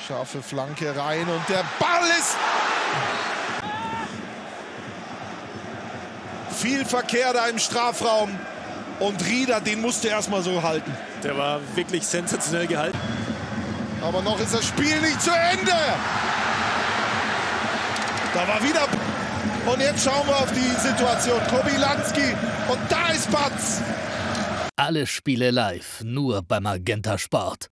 Scharfe Flanke rein und der Ball ist... Viel Verkehr da im Strafraum. Und Rieder, den musste erstmal so halten. Der war wirklich sensationell gehalten. Aber noch ist das Spiel nicht zu Ende. Da war wieder... Und jetzt schauen wir auf die Situation. Kobylanski. Und da ist Batz. Alle Spiele live, nur beim Magenta Sport.